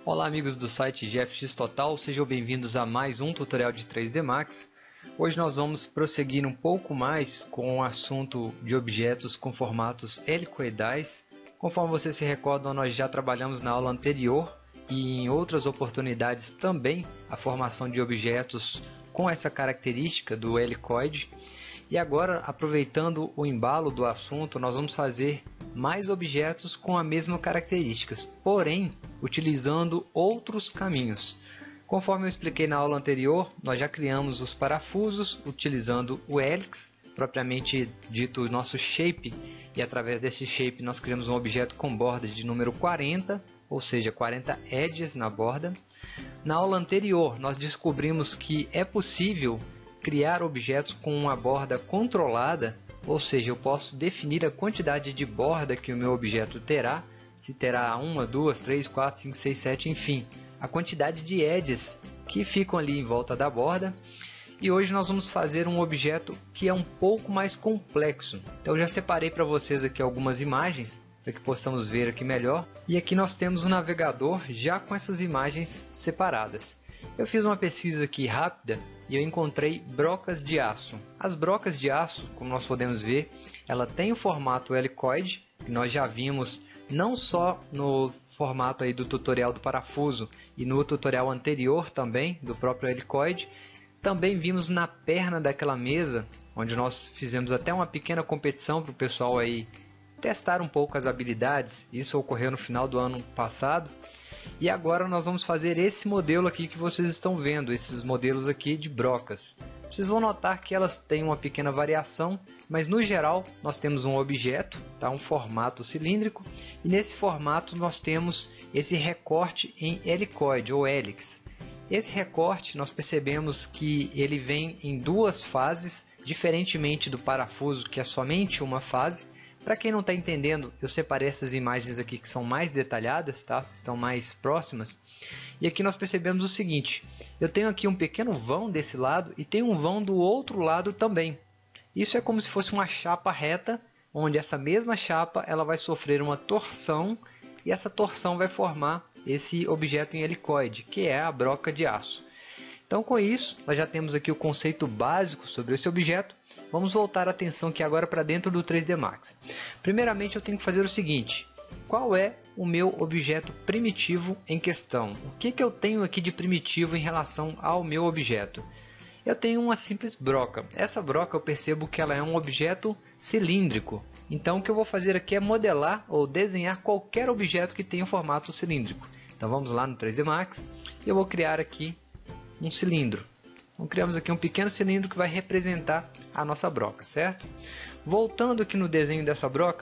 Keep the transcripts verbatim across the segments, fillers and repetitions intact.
Olá amigos do site G F X Total, sejam bem-vindos a mais um tutorial de três D Max. Hoje nós vamos prosseguir um pouco mais com o assunto de objetos com formatos helicoidais. Conforme vocês se recordam, nós já trabalhamos na aula anterior e em outras oportunidades também a formação de objetos com essa característica do helicoide. E agora, aproveitando o embalo do assunto, nós vamos fazer mais objetos com as mesmas características, porém utilizando outros caminhos. Conforme eu expliquei na aula anterior, nós já criamos os parafusos utilizando o helix, propriamente dito o nosso shape, e através desse shape nós criamos um objeto com borda de número quarenta, ou seja, quarenta edges na borda. Na aula anterior nós descobrimos que é possível criar objetos com uma borda controlada, ou seja, eu posso definir a quantidade de borda que o meu objeto terá, se terá uma, duas, três, quatro, cinco, seis, sete, enfim, a quantidade de edges que ficam ali em volta da borda. E hoje nós vamos fazer um objeto que é um pouco mais complexo. Então eu já separei para vocês aqui algumas imagens para que possamos ver aqui melhor. E aqui nós temos o navegador já com essas imagens separadas. Eu fiz uma pesquisa aqui rápida e eu encontrei brocas de aço. As brocas de aço, como nós podemos ver, ela tem o formato helicoide, que nós já vimos não só no formato aí do tutorial do parafuso e no tutorial anterior também do próprio helicoide. Também vimos na perna daquela mesa, onde nós fizemos até uma pequena competição para o pessoal aí testar um pouco as habilidades. Isso ocorreu no final do ano passado. E agora nós vamos fazer esse modelo aqui que vocês estão vendo, esses modelos aqui de brocas. Vocês vão notar que elas têm uma pequena variação, mas no geral nós temos um objeto, tá? Um formato cilíndrico, e nesse formato nós temos esse recorte em helicoide ou helix. Esse recorte nós percebemos que ele vem em duas fases, diferentemente do parafuso que é somente uma fase. Para quem não está entendendo, eu separei essas imagens aqui que são mais detalhadas, tá? Estão mais próximas. E aqui nós percebemos o seguinte: eu tenho aqui um pequeno vão desse lado e tem um vão do outro lado também. Isso é como se fosse uma chapa reta, onde essa mesma chapa ela vai sofrer uma torção e essa torção vai formar esse objeto em helicoide, que é a broca de aço. Então, com isso, nós já temos aqui o conceito básico sobre esse objeto. Vamos voltar a atenção aqui agora para dentro do três D Max. Primeiramente, eu tenho que fazer o seguinte: qual é o meu objeto primitivo em questão? O que, que eu tenho aqui de primitivo em relação ao meu objeto? Eu tenho uma simples broca. Essa broca eu percebo que ela é um objeto cilíndrico. Então, o que eu vou fazer aqui é modelar ou desenhar qualquer objeto que tenha um formato cilíndrico. Então, vamos lá no três D Max e eu vou criar aqui um cilindro. Então, criamos aqui um pequeno cilindro que vai representar a nossa broca, certo? Voltando aqui no desenho dessa broca,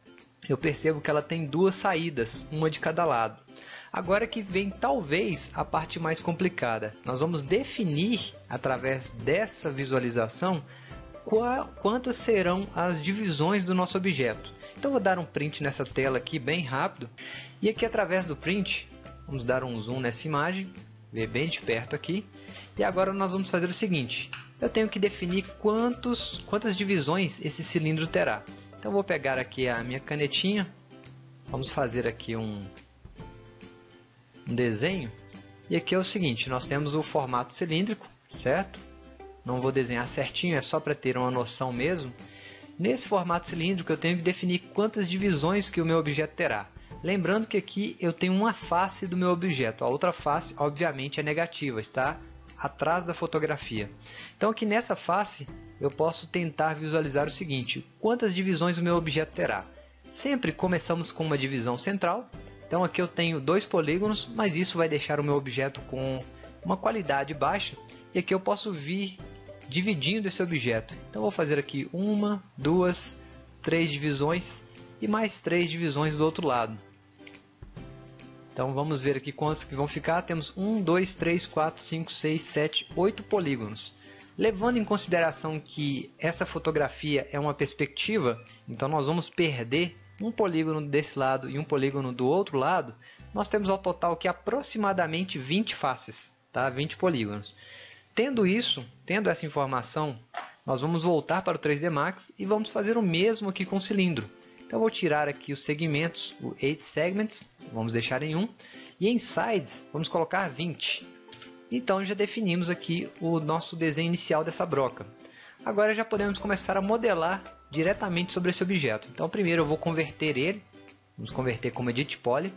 eu percebo que ela tem duas saídas, uma de cada lado. Agora que vem talvez a parte mais complicada. Nós vamos definir, através dessa visualização, qual, quantas serão as divisões do nosso objeto. Então, vou dar um print nessa tela aqui bem rápido. E aqui, através do print, vamos dar um zoom nessa imagem, ver bem de perto aqui. E agora nós vamos fazer o seguinte: eu tenho que definir quantos, quantas divisões esse cilindro terá. Então vou pegar aqui a minha canetinha, vamos fazer aqui um, um desenho. E aqui é o seguinte: nós temos o formato cilíndrico, certo? Não vou desenhar certinho, é só para ter uma noção mesmo. Nesse formato cilíndrico eu tenho que definir quantas divisões que o meu objeto terá. Lembrando que aqui eu tenho uma face do meu objeto, a outra face obviamente é negativa, está atrás da fotografia. Então aqui nessa face eu posso tentar visualizar o seguinte: quantas divisões o meu objeto terá. Sempre começamos com uma divisão central. Então aqui eu tenho dois polígonos, mas isso vai deixar o meu objeto com uma qualidade baixa. E aqui eu posso vir dividindo esse objeto. Então vou fazer aqui uma, duas, três divisões e mais três divisões do outro lado. Então vamos ver aqui quantos que vão ficar. Temos um, dois, três, quatro, cinco, seis, sete, oito polígonos. Levando em consideração que essa fotografia é uma perspectiva, então nós vamos perder um polígono desse lado e um polígono do outro lado. Nós temos ao total aqui aproximadamente vinte faces, tá? vinte polígonos. Tendo isso, tendo essa informação, nós vamos voltar para o três D Max e vamos fazer o mesmo aqui com o cilindro. Então eu vou tirar aqui os segmentos, o oito segments, vamos deixar em um, E em sides, vamos colocar vinte. Então já definimos aqui o nosso desenho inicial dessa broca. Agora já podemos começar a modelar diretamente sobre esse objeto. Então primeiro eu vou converter ele, vamos converter como Edit Poly.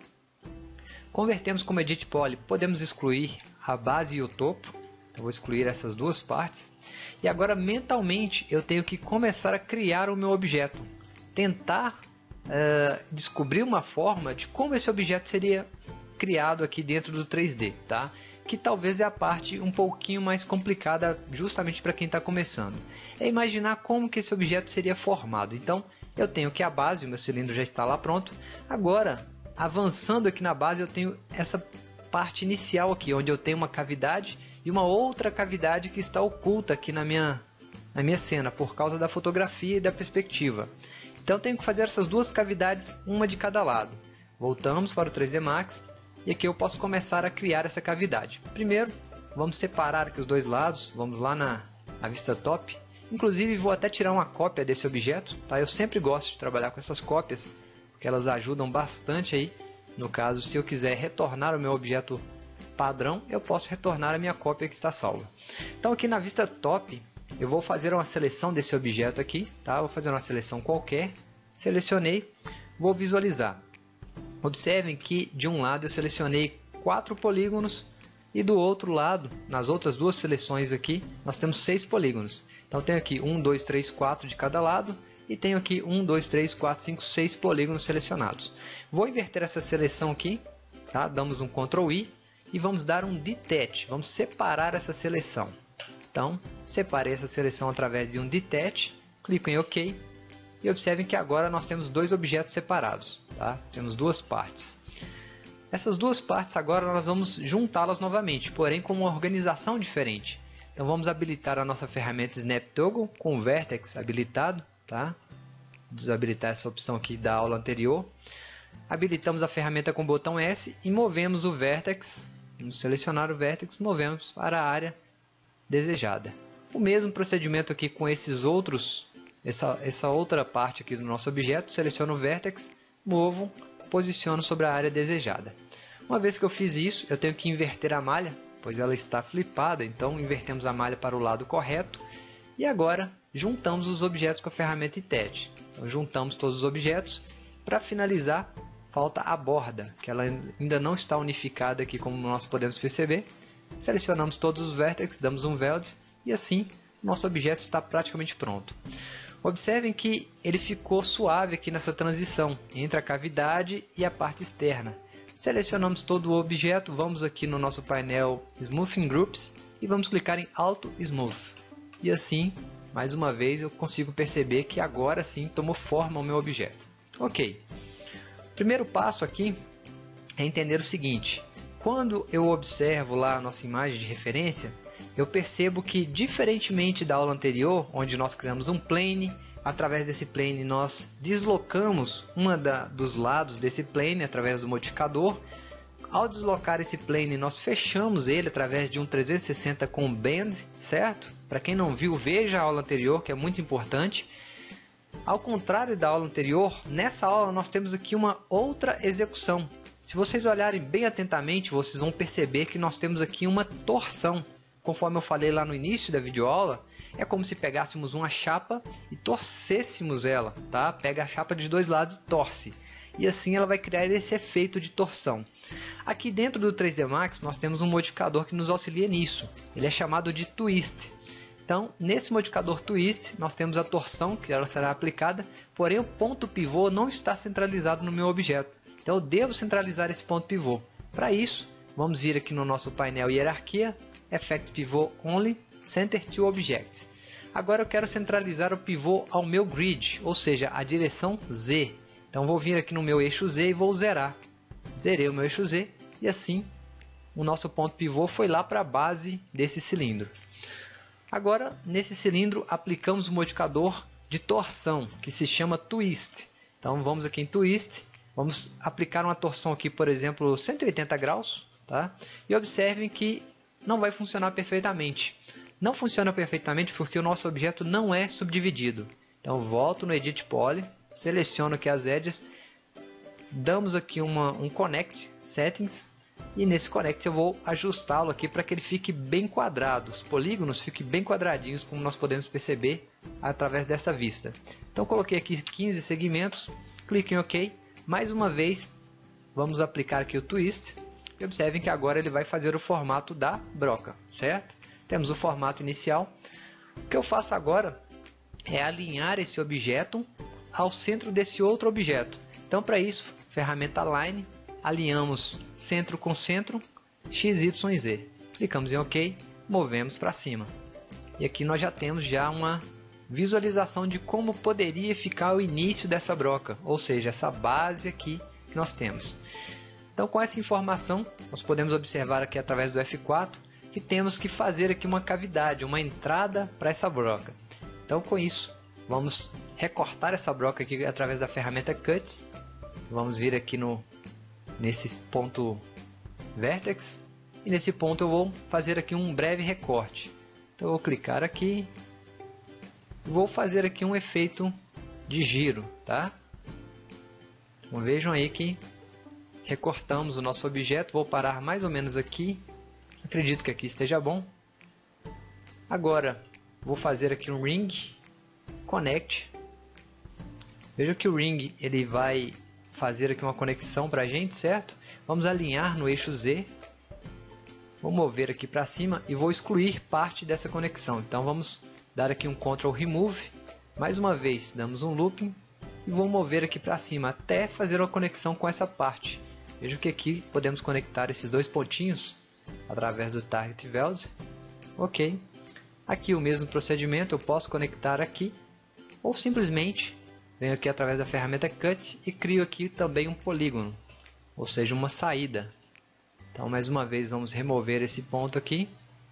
Convertemos como Edit Poly, podemos excluir a base e o topo. Eu vou excluir essas duas partes. E agora mentalmente eu tenho que começar a criar o meu objeto. Tentar uh, descobrir uma forma de como esse objeto seria criado aqui dentro do três D, tá? Que talvez é a parte um pouquinho mais complicada justamente para quem está começando. É imaginar como que esse objeto seria formado. Então eu tenho aqui a base, o meu cilindro já está lá pronto. Agora, avançando aqui na base, eu tenho essa parte inicial aqui, onde eu tenho uma cavidade e uma outra cavidade que está oculta aqui na minha, na minha cena, por causa da fotografia e da perspectiva. Então eu tenho que fazer essas duas cavidades, uma de cada lado. Voltamos para o três D Max e aqui eu posso começar a criar essa cavidade. Primeiro, vamos separar aqui os dois lados, vamos lá na, na vista top. Inclusive vou até tirar uma cópia desse objeto, tá? Eu sempre gosto de trabalhar com essas cópias, porque elas ajudam bastante aí. No caso, se eu quiser retornar o meu objeto padrão, eu posso retornar a minha cópia que está salva. Então aqui na vista top, eu vou fazer uma seleção desse objeto aqui, tá? Vou fazer uma seleção qualquer, selecionei, vou visualizar. Observem que de um lado eu selecionei quatro polígonos e do outro lado, nas outras duas seleções aqui, nós temos seis polígonos. Então tenho aqui um, dois, três, quatro de cada lado e tenho aqui um, dois, três, quatro, cinco, seis polígonos selecionados. Vou inverter essa seleção aqui, tá? Damos um control I. E vamos dar um detach, vamos separar essa seleção. Então, separei essa seleção através de um detach, clico em OK e observem que agora nós temos dois objetos separados, tá? Temos duas partes. Essas duas partes agora nós vamos juntá-las novamente, porém com uma organização diferente. Então vamos habilitar a nossa ferramenta Snap Toggle com o Vertex habilitado, tá? Desabilitar essa opção aqui da aula anterior. Habilitamos a ferramenta com o botão S e movemos o Vertex. Vamos selecionar o Vertex, movemos para a área desejada. O mesmo procedimento aqui com esses outros, essa, essa outra parte aqui do nosso objeto. Seleciono o Vertex, movo, posiciono sobre a área desejada. Uma vez que eu fiz isso, eu tenho que inverter a malha, pois ela está flipada. Então invertemos a malha para o lado correto. E agora juntamos os objetos com a ferramenta Etch. Então juntamos todos os objetos. Para finalizar, falta a borda, que ela ainda não está unificada aqui, como nós podemos perceber. Selecionamos todos os vértices, damos um Weld e assim nosso objeto está praticamente pronto. Observem que ele ficou suave aqui nessa transição entre a cavidade e a parte externa. Selecionamos todo o objeto, vamos aqui no nosso painel Smoothing Groups e vamos clicar em Auto Smooth. E assim, mais uma vez, eu consigo perceber que agora sim tomou forma o meu objeto. Ok. Primeiro passo aqui é entender o seguinte: quando eu observo lá a nossa imagem de referência, eu percebo que, diferentemente da aula anterior, onde nós criamos um plane, através desse plane nós deslocamos uma da, dos lados desse plane através do modificador. Ao deslocar esse plane, nós fechamos ele através de um trezentos e sessenta com Bend, certo? Para quem não viu, veja a aula anterior, que é muito importante. Ao contrário da aula anterior, nessa aula nós temos aqui uma outra execução. Se vocês olharem bem atentamente, vocês vão perceber que nós temos aqui uma torção. Conforme eu falei lá no início da videoaula, é como se pegássemos uma chapa e torcêssemos ela, tá? Pega a chapa de dois lados e torce. E assim ela vai criar esse efeito de torção. Aqui dentro do três D Max nós temos um modificador que nos auxilia nisso. Ele é chamado de Twist. Então, nesse modificador Twist, nós temos a torção, que ela será aplicada, porém o ponto pivô não está centralizado no meu objeto. Então, eu devo centralizar esse ponto pivô. Para isso, vamos vir aqui no nosso painel Hierarquia, Effect Pivot Only, Center to Objects. Agora eu quero centralizar o pivô ao meu grid, ou seja, a direção Z. Então, vou vir aqui no meu eixo Z e vou zerar. Zerei o meu eixo Z e assim o nosso ponto pivô foi lá para a base desse cilindro. Agora, nesse cilindro, aplicamos o modificador de torção, que se chama Twist. Então, vamos aqui em Twist, vamos aplicar uma torção aqui, por exemplo, cento e oitenta graus, tá? E observem que não vai funcionar perfeitamente. Não funciona perfeitamente porque o nosso objeto não é subdividido. Então, volto no Edit Poly, seleciono aqui as edges, damos aqui uma, um Connect Settings, E nesse Connect eu vou ajustá-lo aqui para que ele fique bem quadrado. Os polígonos fiquem bem quadradinhos, como nós podemos perceber através dessa vista. Então coloquei aqui quinze segmentos, clique em OK. Mais uma vez, vamos aplicar aqui o Twist. E observem que agora ele vai fazer o formato da broca, certo? Temos o formato inicial. O que eu faço agora é alinhar esse objeto ao centro desse outro objeto. Então, para isso, ferramenta Align, alinhamos centro com centro, X, Y, Z. Clicamos em OK, movemos para cima. E aqui nós já temos já uma visualização de como poderia ficar o início dessa broca, ou seja, essa base aqui que nós temos. Então, com essa informação, nós podemos observar aqui através do F quatro que temos que fazer aqui uma cavidade, uma entrada para essa broca. Então, com isso, vamos recortar essa broca aqui através da ferramenta Cut. Vamos vir aqui no, nesse ponto Vertex. E nesse ponto eu vou fazer aqui um breve recorte. Então, eu vou clicar aqui. Vou fazer aqui um efeito de giro, tá? Então, vejam aí que recortamos o nosso objeto. Vou parar mais ou menos aqui. Acredito que aqui esteja bom. Agora, vou fazer aqui um Ring Connect. Veja que o Ring ele vai fazer aqui uma conexão para a gente, certo? Vamos alinhar no eixo Z. Vou mover aqui para cima e vou excluir parte dessa conexão. Então, vamos dar aqui um Ctrl Remove. Mais uma vez, damos um Looping. E vou mover aqui para cima até fazer uma conexão com essa parte. Veja que aqui podemos conectar esses dois pontinhos através do Target Weld. Ok. Aqui o mesmo procedimento, eu posso conectar aqui. Ou simplesmente venho aqui através da ferramenta Cut e crio aqui também um polígono. Ou seja, uma saída. Então mais uma vez vamos remover esse ponto aqui.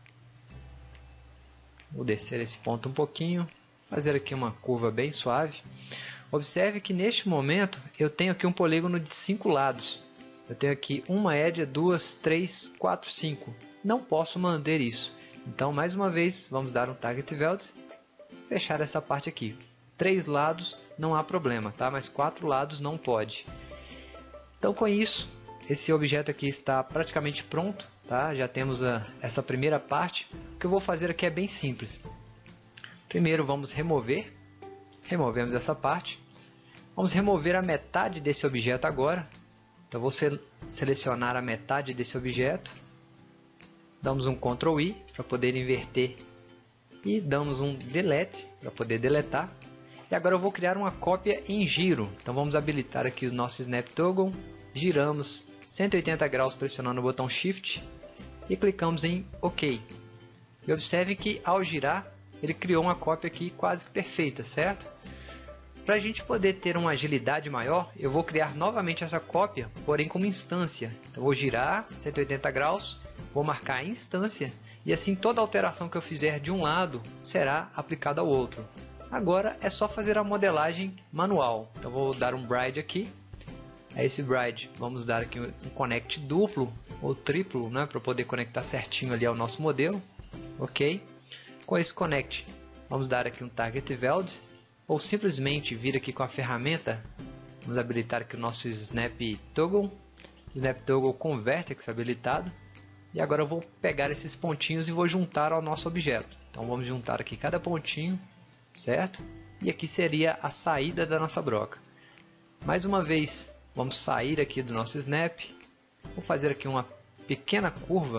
Vou descer esse ponto um pouquinho. Fazer aqui uma curva bem suave. Observe que neste momento eu tenho aqui um polígono de cinco lados. Eu tenho aqui uma edge, duas, três, quatro, cinco. Não posso manter isso. Então, mais uma vez, vamos dar um Target Weld. Fechar essa parte aqui. Três lados não há problema, tá? Mas quatro lados não pode. Então, com isso, esse objeto aqui está praticamente pronto, tá? Já temos a, essa primeira parte. O que eu vou fazer aqui é bem simples. Primeiro, vamos remover. Removemos essa parte. Vamos remover a metade desse objeto agora. Então, vou selecionar a metade desse objeto. Damos um Ctrl I para poder inverter. E damos um Delete para poder deletar. E agora eu vou criar uma cópia em giro. Então, vamos habilitar aqui o nosso Snap Toggle. Giramos cento e oitenta graus pressionando o botão Shift. E clicamos em OK. E observe que ao girar, ele criou uma cópia aqui quase perfeita, certo? Para a gente poder ter uma agilidade maior, eu vou criar novamente essa cópia, porém como instância. Então, vou girar cento e oitenta graus, vou marcar a instância e assim toda alteração que eu fizer de um lado será aplicada ao outro. Agora é só fazer a modelagem manual. Então, vou dar um Bride aqui. A esse Bride vamos dar aqui um Connect duplo ou triplo, né, para poder conectar certinho ali ao nosso modelo. Ok. Com esse Connect, vamos dar aqui um Target Weld. Ou simplesmente vir aqui com a ferramenta, vamos habilitar aqui o nosso Snap Toggle, Snap Toggle com Vertex habilitado. E agora eu vou pegar esses pontinhos e vou juntar ao nosso objeto. Então vamos juntar aqui cada pontinho, certo? E aqui seria a saída da nossa broca. Mais uma vez, vamos sair aqui do nosso Snap. Vou fazer aqui uma pequena curva,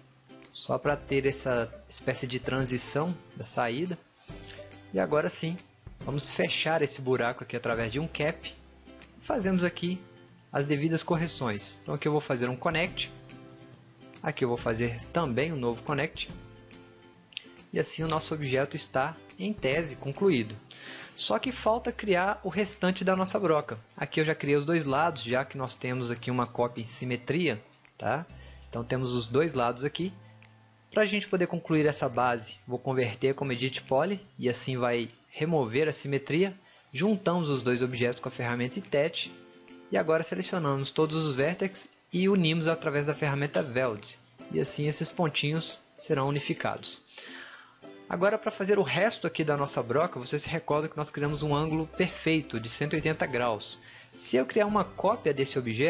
só para ter essa espécie de transição da saída. E agora sim, vamos fechar esse buraco aqui através de um Cap. Fazemos aqui as devidas correções. Então aqui eu vou fazer um Connect. Aqui eu vou fazer também um novo Connect. E assim o nosso objeto está, em tese, concluído. Só que falta criar o restante da nossa broca. Aqui eu já criei os dois lados, já que nós temos aqui uma cópia em simetria. Tá? Então temos os dois lados aqui. Para a gente poder concluir essa base, vou converter como Edit Poly. E assim vai remover a simetria, juntamos os dois objetos com a ferramenta Attach e agora selecionamos todos os vértices e unimos através da ferramenta Weld e assim esses pontinhos serão unificados. Agora, para fazer o resto aqui da nossa broca, você se recorda que nós criamos um ângulo perfeito de cento e oitenta graus. Se eu criar uma cópia desse objeto,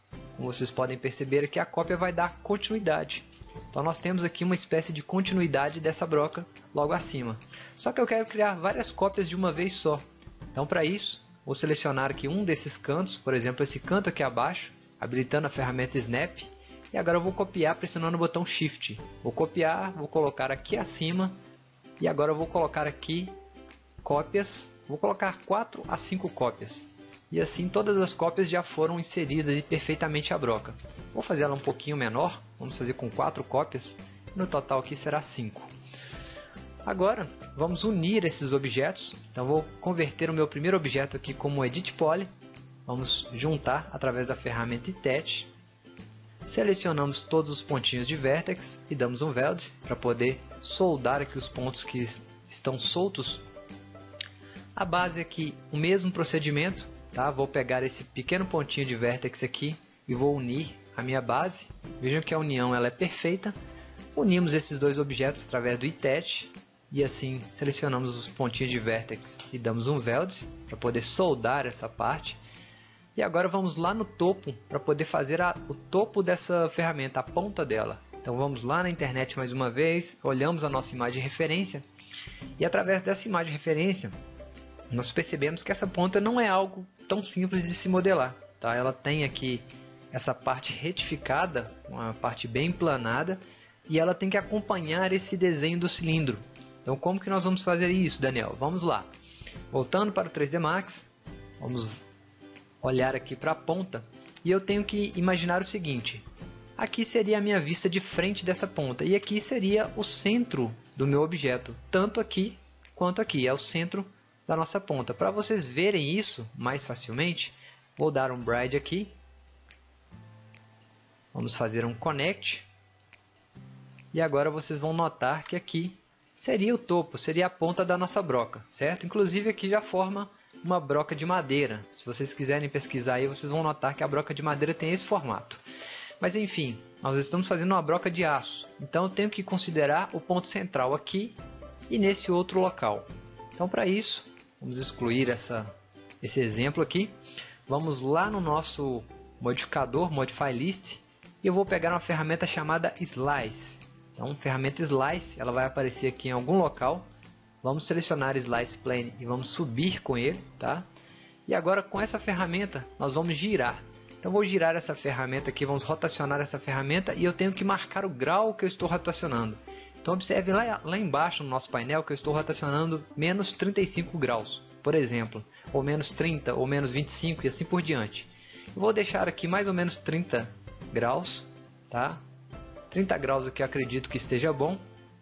como vocês podem perceber aqui, a cópia vai dar continuidade. Então nós temos aqui uma espécie de continuidade dessa broca logo acima. Só que eu quero criar várias cópias de uma vez só. Então para isso, vou selecionar aqui um desses cantos, por exemplo esse canto aqui abaixo, habilitando a ferramenta Snap. E agora eu vou copiar pressionando o botão Shift. Vou copiar, vou colocar aqui acima. E agora eu vou colocar aqui cópias. Vou colocar quatro a cinco cópias. E assim todas as cópias já foram inseridas perfeitamente à broca. Vou fazer ela um pouquinho menor. Vamos fazer com quatro cópias. No total aqui será cinco. Agora vamos unir esses objetos. Então vou converter o meu primeiro objeto aqui como Edit Poly. Vamos juntar através da ferramenta Attach. Selecionamos todos os pontinhos de Vertex e damos um Weld para poder soldar aqui os pontos que estão soltos. A base aqui, o mesmo procedimento, tá? Vou pegar esse pequeno pontinho de Vertex aqui e vou unir a minha base. Vejam que a união ela é perfeita. Unimos esses dois objetos através do Attach e assim selecionamos os pontinhos de Vertex e damos um Weld para poder soldar essa parte. E agora vamos lá no topo para poder fazer a, o topo dessa ferramenta, a ponta dela. Então vamos lá na internet mais uma vez, olhamos a nossa imagem de referência e através dessa imagem de referência nós percebemos que essa ponta não é algo tão simples de se modelar. Tá? Ela tem aqui essa parte retificada, uma parte bem planada e ela tem que acompanhar esse desenho do cilindro. Então como que nós vamos fazer isso, Daniel? Vamos lá. Voltando para o três D Max, vamos olhar aqui para a ponta e eu tenho que imaginar o seguinte: aqui seria a minha vista de frente dessa ponta e aqui seria o centro do meu objeto, tanto aqui quanto aqui, é o centro da nossa ponta. Para vocês verem isso mais facilmente, vou dar um Bride aqui, vamos fazer um Connect e agora vocês vão notar que aqui seria o topo, seria a ponta da nossa broca, certo? Inclusive aqui já forma uma broca de madeira. Se vocês quiserem pesquisar aí, vocês vão notar que a broca de madeira tem esse formato. Mas enfim, nós estamos fazendo uma broca de aço. Então eu tenho que considerar o ponto central aqui e nesse outro local. Então para isso, vamos excluir essa, esse exemplo aqui. Vamos lá no nosso modificador, Modify List. E eu vou pegar uma ferramenta chamada Slice. Então, ferramenta Slice, ela vai aparecer aqui em algum local. Vamos selecionar Slice Plane e vamos subir com ele, tá? E agora com essa ferramenta nós vamos girar. Então vou girar essa ferramenta aqui, vamos rotacionar essa ferramenta e eu tenho que marcar o grau que eu estou rotacionando. Então observe lá, lá embaixo no nosso painel que eu estou rotacionando menos trinta e cinco graus, por exemplo, ou menos trinta, ou menos vinte e cinco e assim por diante. Eu vou deixar aqui mais ou menos trinta graus, tá? trinta graus aqui eu acredito que esteja bom.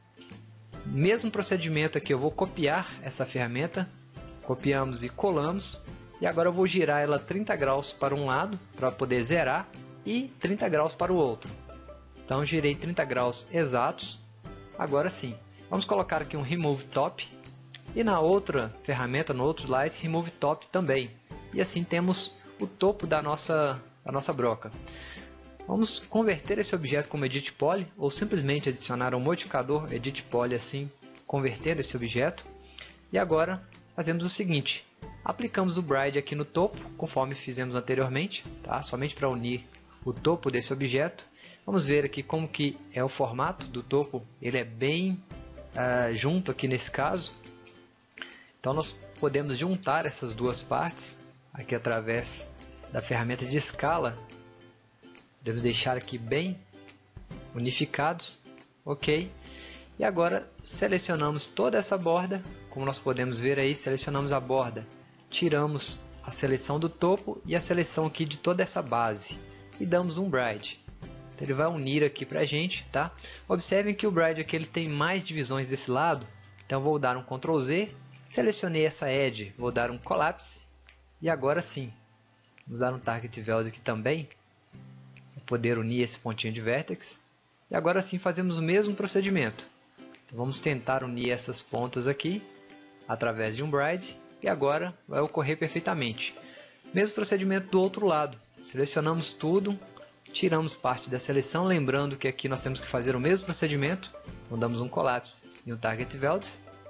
Mesmo procedimento aqui, eu vou copiar essa ferramenta, copiamos e colamos, e agora eu vou girar ela trinta graus para um lado, para poder zerar, e trinta graus para o outro. Então girei trinta graus exatos, agora sim. Vamos colocar aqui um Remove Top, e na outra ferramenta, no outro slide, Remove Top também. E assim temos o topo da nossa, da nossa broca. Vamos converter esse objeto como Edit Poly ou simplesmente adicionar um modificador Edit Poly assim, converter esse objeto. E agora fazemos o seguinte, aplicamos o Bride aqui no topo, conforme fizemos anteriormente, tá? Somente para unir o topo desse objeto. Vamos ver aqui como que é o formato do topo, ele é bem uh, junto aqui nesse caso. Então nós podemos juntar essas duas partes aqui através da ferramenta de escala. Devemos deixar aqui bem unificados, ok? E agora selecionamos toda essa borda, como nós podemos ver aí, selecionamos a borda, tiramos a seleção do topo e a seleção aqui de toda essa base e damos um Bride. Então ele vai unir aqui para a gente, tá? Observem que o Bride aqui ele tem mais divisões desse lado, então vou dar um control Z, selecionei essa Edge, vou dar um Collapse e agora sim, vou dar um Target Weld aqui também, poder unir esse pontinho de Vertex. E agora sim fazemos o mesmo procedimento. Então, vamos tentar unir essas pontas aqui através de um Bride e agora vai ocorrer perfeitamente. Mesmo procedimento do outro lado. Selecionamos tudo, tiramos parte da seleção, lembrando que aqui nós temos que fazer o mesmo procedimento. Então damos um Collapse e um Target Weld.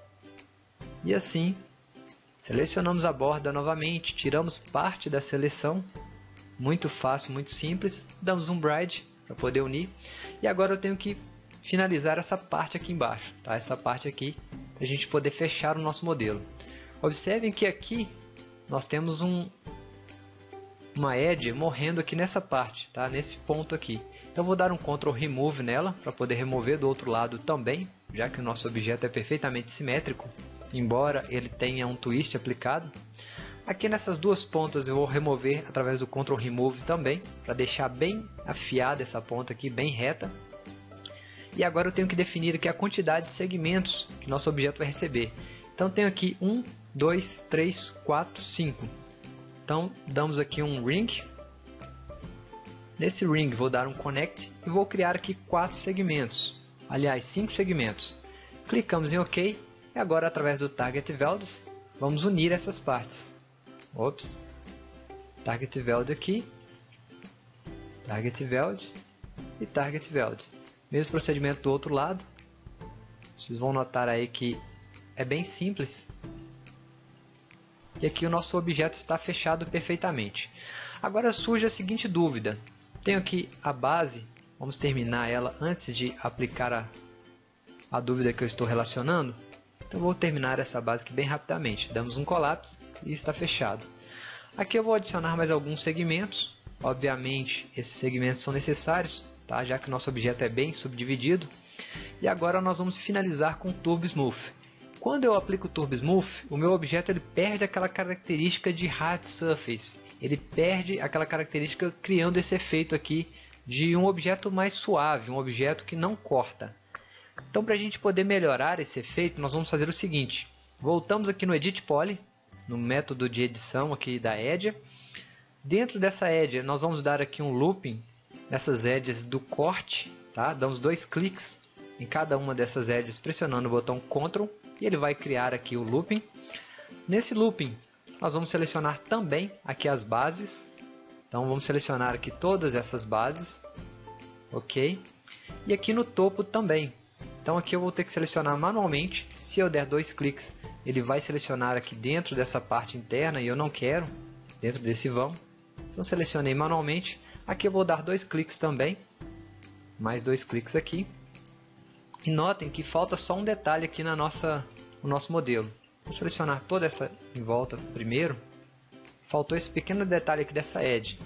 E assim selecionamos a borda novamente, tiramos parte da seleção Muito fácil, muito simples. Damos um bride para poder unir. E agora eu tenho que finalizar essa parte aqui embaixo, tá? Essa parte aqui, para a gente poder fechar o nosso modelo. Observem que aqui nós temos um, uma edge morrendo aqui nessa parte, tá? Nesse ponto aqui. Então vou dar um Ctrl Remove nela, para poder remover do outro lado também, já que o nosso objeto é perfeitamente simétrico, embora ele tenha um twist aplicado. Aqui nessas duas pontas eu vou remover através do Ctrl Remove também, para deixar bem afiada essa ponta aqui, bem reta. E agora eu tenho que definir aqui a quantidade de segmentos que nosso objeto vai receber. Então tenho aqui um, dois, três, quatro, cinco. Então damos aqui um ring. Nesse ring vou dar um connect e vou criar aqui quatro segmentos. Aliás, cinco segmentos. Clicamos em OK e agora através do Target Weld vamos unir essas partes. Ops. Target Weld aqui. Target Weld e Target Weld. Mesmo procedimento do outro lado. Vocês vão notar aí que é bem simples. E aqui o nosso objeto está fechado perfeitamente. Agora surge a seguinte dúvida. Tenho aqui a base. Vamos terminar ela antes de aplicar a, a dúvida que eu estou relacionando. Então vou terminar essa base aqui bem rapidamente. Damos um collapse e está fechado. Aqui eu vou adicionar mais alguns segmentos. Obviamente esses segmentos são necessários, tá? Já que o nosso objeto é bem subdividido. E agora nós vamos finalizar com o Turbo Smooth. Quando eu aplico o Turbo Smooth, o meu objeto ele perde aquela característica de Hard Surface. Ele perde aquela característica criando esse efeito aqui de um objeto mais suave, um objeto que não corta. Então para a gente poder melhorar esse efeito, nós vamos fazer o seguinte. Voltamos aqui no Edit Poly, no método de edição aqui da Edge. Dentro dessa Edge nós vamos dar aqui um looping nessas edges do corte, tá? Damos dois cliques em cada uma dessas edges pressionando o botão Ctrl e ele vai criar aqui o looping. Nesse looping nós vamos selecionar também aqui as bases. Então vamos selecionar aqui todas essas bases, ok? E aqui no topo também. Então aqui eu vou ter que selecionar manualmente. Se eu der dois cliques, ele vai selecionar aqui dentro dessa parte interna e eu não quero, dentro desse vão. Então selecionei manualmente. Aqui eu vou dar dois cliques também, mais dois cliques aqui. E notem que falta só um detalhe aqui na nossa, no nosso modelo. Vou selecionar toda essa em volta primeiro. Faltou esse pequeno detalhe aqui dessa edge.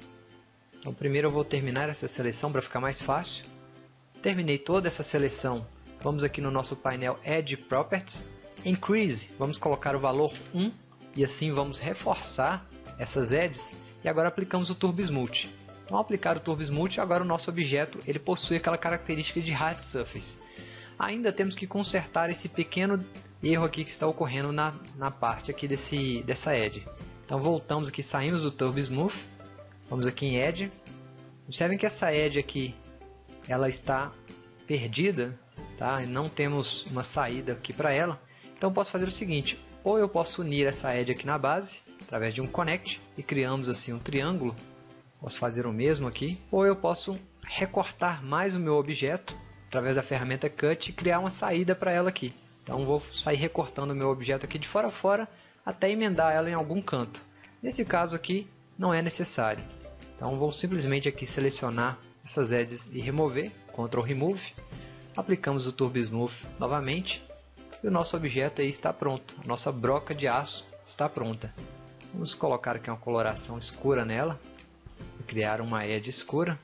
Então primeiro eu vou terminar essa seleção para ficar mais fácil. Terminei toda essa seleção. Vamos aqui no nosso painel Edge Properties. Increase, vamos colocar o valor um e assim vamos reforçar essas edges. E agora aplicamos o Turbo Smooth. Então, ao aplicar o Turbo Smooth, agora o nosso objeto ele possui aquela característica de Hard Surface. Ainda temos que consertar esse pequeno erro aqui que está ocorrendo na, na parte aqui desse, dessa edge. Então voltamos aqui, saímos do Turbo Smooth, vamos aqui em Edge. Observem que essa edge aqui ela está perdida, tá? E não temos uma saída aqui para ela. Então posso fazer o seguinte, ou eu posso unir essa edge aqui na base, através de um Connect, e criamos assim um triângulo. Posso fazer o mesmo aqui, ou eu posso recortar mais o meu objeto, através da ferramenta Cut, e criar uma saída para ela aqui. Então vou sair recortando o meu objeto aqui de fora a fora, até emendar ela em algum canto. Nesse caso aqui, não é necessário. Então vou simplesmente aqui selecionar essas edges e remover, Ctrl Remove. Aplicamos o Turbo Smooth novamente e o nosso objeto aí está pronto. A nossa broca de aço está pronta. Vamos colocar aqui uma coloração escura nela, criar uma edge escura.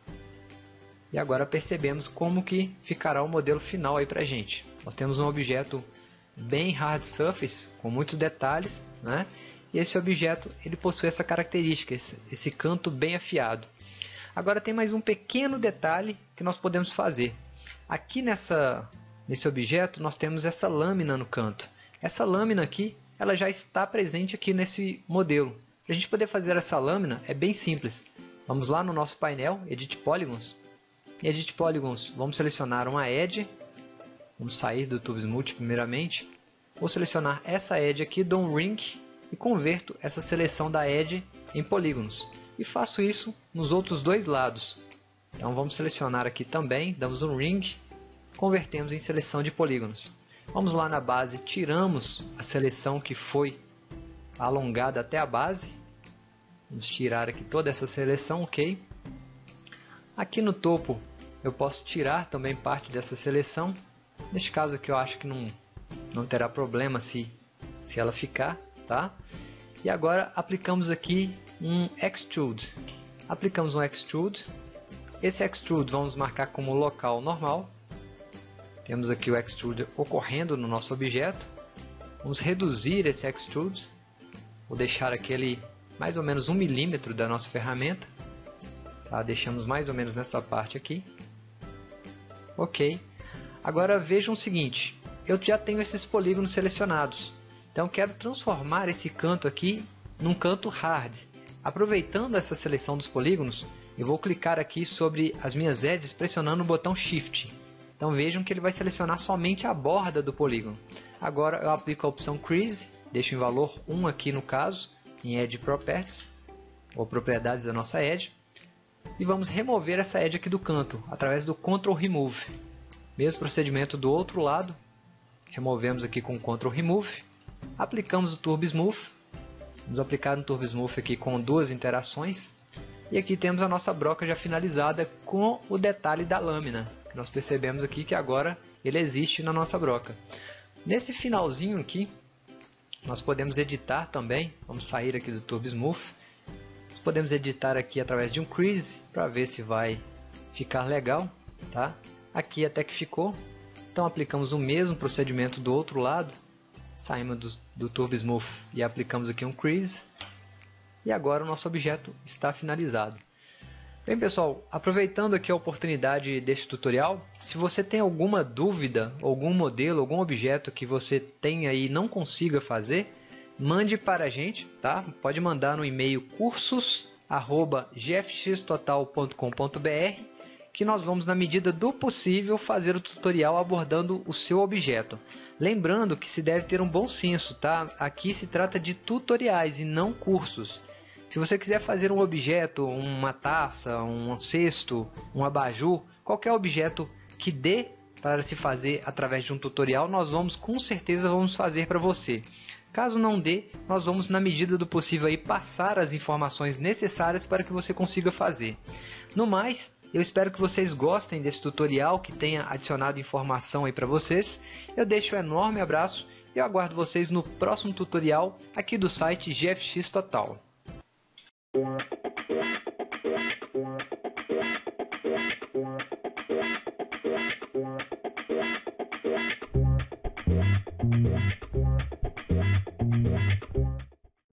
E agora percebemos como que ficará o modelo final aí pra gente. Nós temos um objeto bem hard surface, com muitos detalhes, né? E esse objeto ele possui essa característica, esse, esse canto bem afiado. Agora tem mais um pequeno detalhe que nós podemos fazer. Aqui nessa, nesse objeto nós temos essa lâmina no canto. Essa lâmina aqui ela já está presente aqui nesse modelo. Para a gente poder fazer essa lâmina é bem simples. Vamos lá no nosso painel, Edit Polygons. Em Edit Polygons vamos selecionar uma edge. Vamos sair do Turbo Smooth primeiramente. Vou selecionar essa edge aqui, dou um ring e converto essa seleção da edge em polígonos. E faço isso nos outros dois lados. Então vamos selecionar aqui também, damos um ring, convertemos em seleção de polígonos. Vamos lá na base, tiramos a seleção que foi alongada até a base. Vamos tirar aqui toda essa seleção, ok? Aqui no topo eu posso tirar também parte dessa seleção. Neste caso aqui eu acho que não, não terá problema se, se ela ficar, tá? E agora aplicamos aqui um Extrude. Aplicamos um Extrude. Esse Extrude vamos marcar como local normal. Temos aqui o Extrude ocorrendo no nosso objeto. Vamos reduzir esse Extrude. Vou deixar aquele mais ou menos um milímetro da nossa ferramenta. Tá? Deixamos mais ou menos nessa parte aqui. Ok. Agora vejam o seguinte. Eu já tenho esses polígonos selecionados. Então eu quero transformar esse canto aqui num canto hard. Aproveitando essa seleção dos polígonos, eu vou clicar aqui sobre as minhas edges pressionando o botão Shift. Então vejam que ele vai selecionar somente a borda do polígono. Agora eu aplico a opção Crease, deixo em valor um aqui no caso, em Edge Properties, ou propriedades da nossa edge. E vamos remover essa edge aqui do canto, através do Ctrl Remove. Mesmo procedimento do outro lado, removemos aqui com Ctrl Remove. Aplicamos o Turbo Smooth. Vamos aplicar um Turbo Smooth aqui com duas interações. E aqui temos a nossa broca já finalizada com o detalhe da lâmina. Nós percebemos aqui que agora ele existe na nossa broca. Nesse finalzinho aqui, nós podemos editar também. Vamos sair aqui do Turbo Smooth. Nós podemos editar aqui através de um Crease para ver se vai ficar legal. Tá? Aqui até que ficou. Então aplicamos o mesmo procedimento do outro lado. Saímos do, do Turbo Smooth e aplicamos aqui um Crease. E agora o nosso objeto está finalizado. Bem pessoal, aproveitando aqui a oportunidade deste tutorial, se você tem alguma dúvida, algum modelo, algum objeto que você tenha e não consiga fazer, mande para a gente, tá? Pode mandar no e-mail cursos arroba g f x total ponto com ponto b r que nós vamos, na medida do possível, fazer o tutorial abordando o seu objeto. Lembrando que se deve ter um bom senso, tá? Aqui se trata de tutoriais e não cursos. Se você quiser fazer um objeto, uma taça, um cesto, um abajur, qualquer objeto que dê para se fazer através de um tutorial, nós vamos com certeza vamos fazer para você. Caso não dê, nós vamos, na medida do possível, aí, passar as informações necessárias para que você consiga fazer. No mais, eu espero que vocês gostem desse tutorial, que tenha adicionado informação aí para vocês. Eu deixo um enorme abraço e eu aguardo vocês no próximo tutorial aqui do site G F X Total. Yeah.